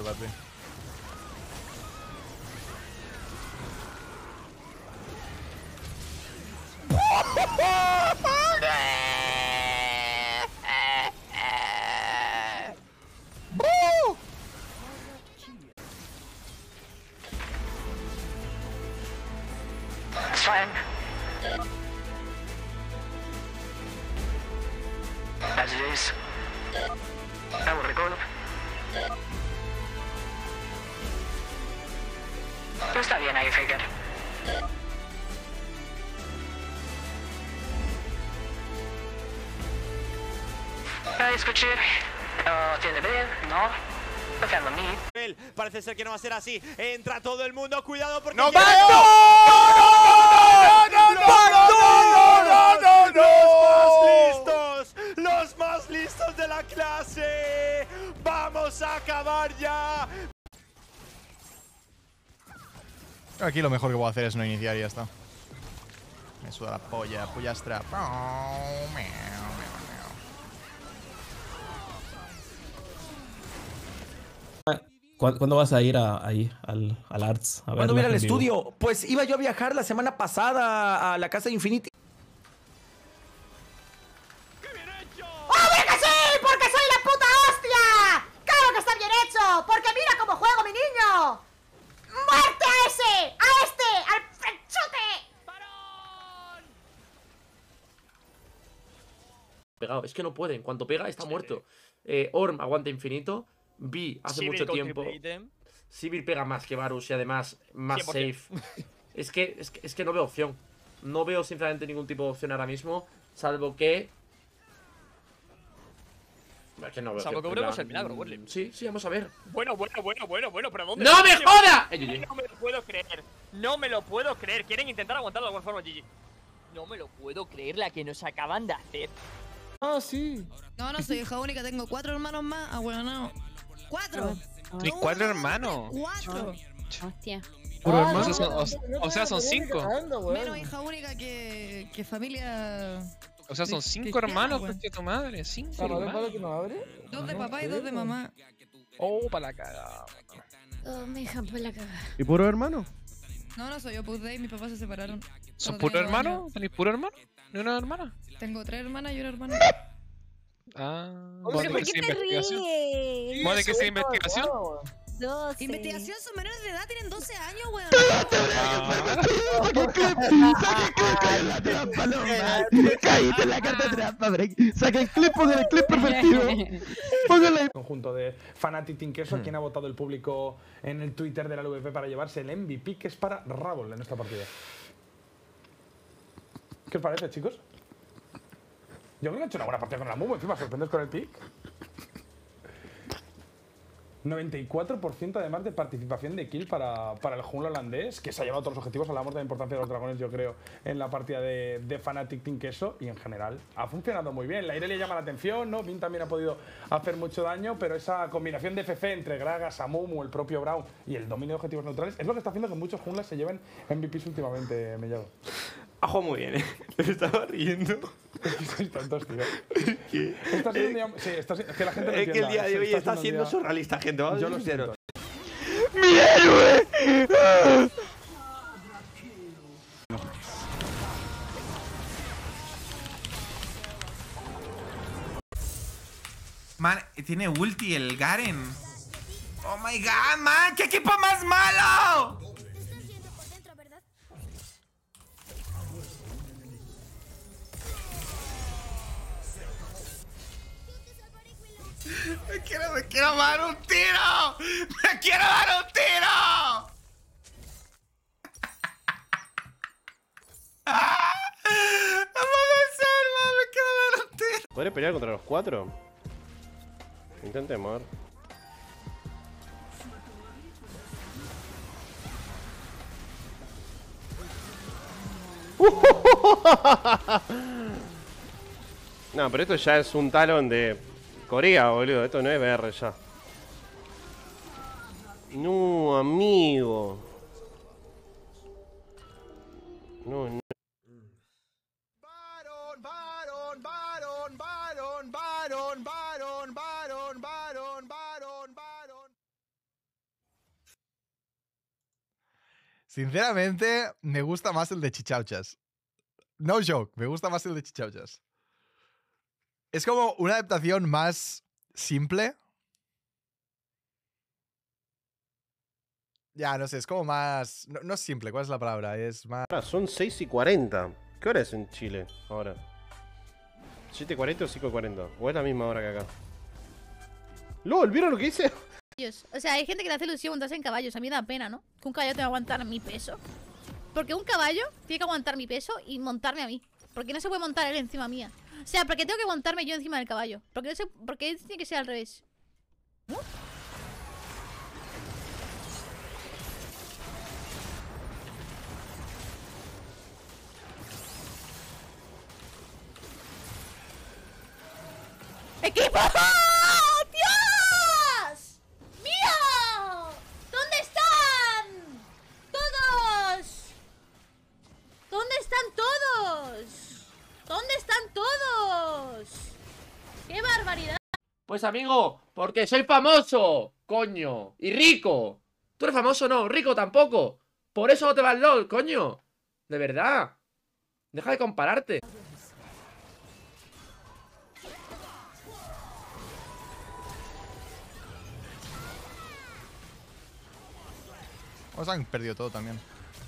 papi. That's fine. As it is. I will recall. Pero está bien ahí, Faker. Escuché. ¿Tiene bien? No. Confiando en mí. Parece ser que no va a ser así. Entra todo el mundo, cuidado porque... ¡No, llega- ¡no! ¡Los más listos de la clase! ¡Vamos a acabar ya! Aquí lo mejor que puedo hacer es no iniciar y ya está. Me suda la polla, pollastra. ¿Cuándo vas a ir ahí, al Arts? A ¿Cuándo voy a ir verla al en vivo? estudio? Pues iba yo a viajar la semana pasada a la casa de Infinity. ¡Obvio que sí! ¡Porque soy la puta hostia! ¡Claro que está bien hecho! ¡Porque mira cómo juego, mi niño! ¡Muerte a ese! ¡A este! ¡Al frenchote! Pegado, es que no puede, en cuanto pega está muerto. Orm aguanta infinito. Vi hace mucho tiempo. Sivir pega más que Varus y además más 100%. safe. es que no veo opción. No veo sinceramente ningún tipo de opción ahora mismo. Salvo que. Es que no veo Salvo que opción, obremos en el milagro, Werly. Sí, vamos a ver. Bueno, ¿pero dónde? ¡No me joda! No me lo puedo creer. No me lo puedo creer. Quieren intentar aguantarlo de alguna forma, GG. No me lo puedo creer la que nos acaban de hacer. Ah, sí. No, no soy hija única, tengo 4 hermanos más. Ah, bueno, no. ¡4! ¿Y 4 hermanos? 4. Hostia. Puro hermano. O sea, son 5. Menos hija única que familia. O sea, son 5 hermanos, porque tu madre. 5 hermanos. 2 de papá y 2 de mamá. Oh, para la cagada. Oh, me dejan por la cagada. ¿Y puro hermano? No, no soy yo, Opus Dei, mis papás se separaron. ¿Son Cuando puro tenía 2 hermano? años. ¿Tenéis puro hermano? ¿Ni una hermana? Tengo 3 hermanas y una hermana. Ah, ¿Pero por qué te ríes? ¿Modo de que sea investigación? 12. Investigación son menores de edad, tienen 12 años, weón. Caíste en la carta de trampa, break. Saca el clip, pongan el clip pervertido. Póngale. Conjunto de Fnatic Team Queso, quien ha votado el público en el Twitter de la LVP para llevarse el MVP, que es para Rabol en esta partida. ¿Qué os parece, chicos? Yo creo que he hecho una buena partida con la Mumu, encima sorprendes con el pick. 94% además de participación de kill para el jungla holandés, que se ha llevado todos los objetivos. Hablamos de la importancia de los dragones, yo creo, en la partida de Fnatic Team Queso, y en general ha funcionado muy bien. La Irelia llama la atención, ¿no? Bin también ha podido hacer mucho daño, pero esa combinación de FF entre Gragas, Amumu, el propio Braum y el dominio de objetivos neutrales es lo que está haciendo que muchos junglas se lleven MVPs últimamente, Mellado. Ha jugado muy bien, Me estaba riendo. Sois tontos, tío. Está siendo un día... Sí, es que la gente no Es que el entienda, día de hoy está siendo un día- surrealista, gente. Vamos Yo a lo ser sinceros. siento. ¡Mi héroe! Man, tiene ulti el Garen. Oh my god, man, ¿qué equipo más malo? Me quiero dar un tiro. Me quiero dar un tiro. No puede ser, man, me quiero dar un tiro. ¿Podré pelear contra los 4? Intentemos. No, pero esto ya es un talón de Corea, boludo. Esto no es BR ya. No, amigo. No, no. Sinceramente, me gusta más el de Chichauchas. No joke, me gusta más el de Chichauchas. Es como una adaptación más simple. Ya, no sé, es como más... No es simple, ¿cuál es la palabra? Es más... Ahora son 6:40. ¿Qué hora es en Chile ahora? ¿7:40 o 5:40? ¿O es la misma hora que acá? ¡Lol! ¿Vieron lo que hice? O sea, hay gente que le hace ilusión montarse en caballos. A mí me da pena, ¿no? Que un caballo tenga que aguantar mi peso. Porque un caballo tiene que aguantar mi peso y montarme a mí. Porque no se puede montar él encima mía. O sea, porque tengo que montarme yo encima del caballo. Porque, no sé, porque tiene que ser al revés. ¡Equipo! ¡Dios! ¡Mío! ¿Dónde están? ¡Todos! ¿Dónde están todos? ¿Dónde están todos? ¡Qué barbaridad! Pues amigo, porque soy famoso, coño. Y rico. Tú eres famoso, no, rico tampoco. Por eso no te va el LOL, coño. De verdad. Deja de compararte. Os han perdido todo también.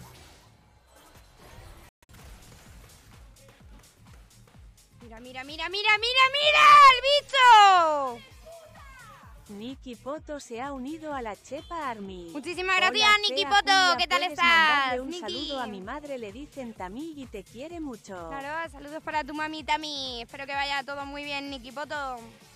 Mira, mira, mira, mira, mira, mira, el bicho. Nikki Poto se ha unido a la Chepa Army. Muchísimas gracias, Hola, Nikki Chea Poto. Julia, ¿Qué tal puedes estás? mandarle un Nikki. saludo a mi madre, le dicen Tami y te quiere mucho. Claro, saludos para tu mami Tami. Espero que vaya todo muy bien, Nikki Poto.